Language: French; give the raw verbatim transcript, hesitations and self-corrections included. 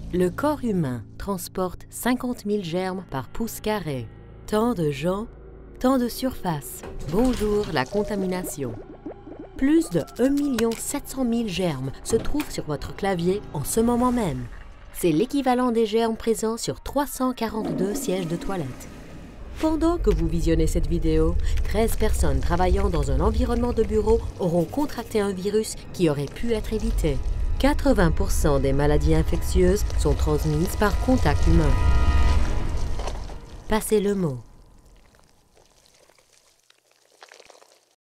Le corps humain transporte cinquante mille germes par pouce carré. Tant de gens, tant de surface. Bonjour la contamination. Plus de un million sept cent mille germes se trouvent sur votre clavier en ce moment même. C'est l'équivalent des germes présents sur trois cent quarante-deux sièges de toilette. Pendant que vous visionnez cette vidéo, treize personnes travaillant dans un environnement de bureau auront contracté un virus qui aurait pu être évité. quatre-vingts pour cent des maladies infectieuses sont transmises par contact humain. Passez le mot.